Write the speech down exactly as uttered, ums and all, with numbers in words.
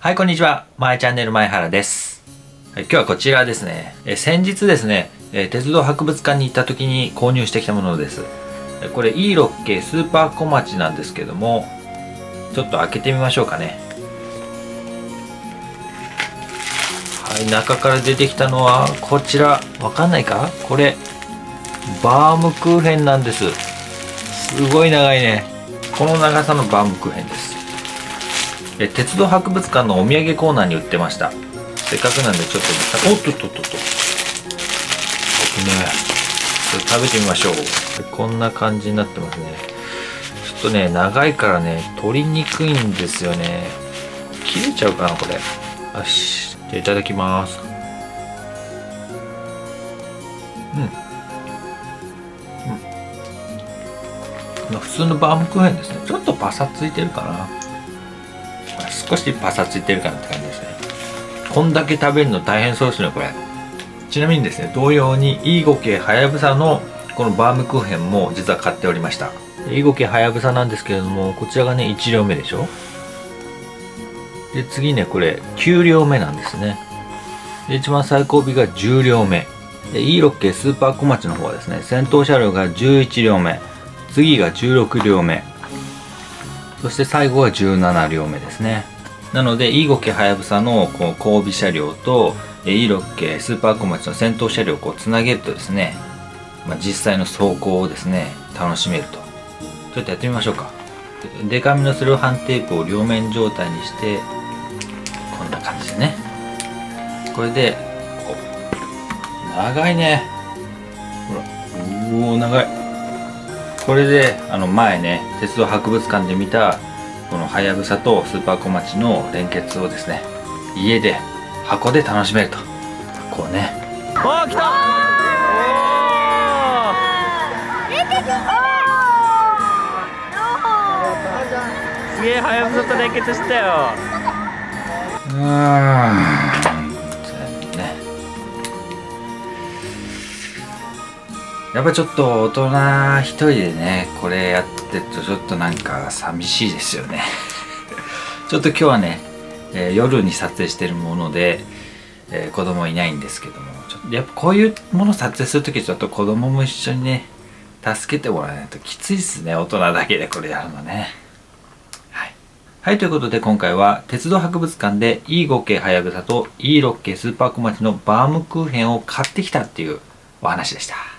はい、こんにちは。まえチャンネル前原です。はい、今日はこちらですね。え先日ですね、え鉄道博物館に行った時に購入してきたものです。これ イーロッケースーパー小町なんですけども、ちょっと開けてみましょうかね。はい、中から出てきたのはこちら。わかんないか？これバームクーヘンなんです。すごい長いね。この長さのバームクーヘンです。え鉄道博物館のお土産コーナーに売ってました。せっかくなんでちょっとおっとっとっとっとね、これ食べてみましょう。こんな感じになってますね。ちょっとね、長いからね取りにくいんですよね。切れちゃうかなこれ。よし、じゃあいただきます。うん、うん、普通のバームクーヘンですね。ちょっとパサついてるかな。少しパサついてるかなって感じですね。こんだけ食べるの大変そうですねこれ。ちなみにですね、同様にイーゴケはやぶさのこのバームクーヘンも実は買っておりました。イーゴケはやぶさなんですけれども、こちらがねいち両目でしょ。で次ね、これきゅう両目なんですね。で一番最後尾がじゅう両目で、イーロッケースーパー小町の方はですね、先頭車両がじゅういち両目、次がじゅうろく両目、そして最後はじゅうなな両目ですね。なのでイーゴケはやぶさのこう後尾車両とイーロッケスーパー小町の先頭車両をこうつなげるとですね、まあ、実際の走行をですね楽しめると。ちょっとやってみましょうか。デカミのセロハンテープを両面状態にしてこんな感じでね、これでこう長いね、ほら、うお長い。これであの前ね鉄道博物館で見たこのはやぶさとスーパー小町の連結をですね、家で箱で楽しめると。こうね、おー来た。おー出てきた。すげえはやぶさと連結したよ。うーんね、やっぱちょっと大人一人でねこれやってるとちょっとなんか寂しいですよねちょっと今日はね、えー、夜に撮影してるもので、えー、子供いないんですけども、ちょっとやっぱこういうもの撮影する時ちょっと子供も一緒にね助けてもらわないときついですね。大人だけでこれやるのね。はい、はい、ということで今回は鉄道博物館でイーゴケはやぶさとイーロッケスーパー小町のバームクーヘンを買ってきたっていうお話でした。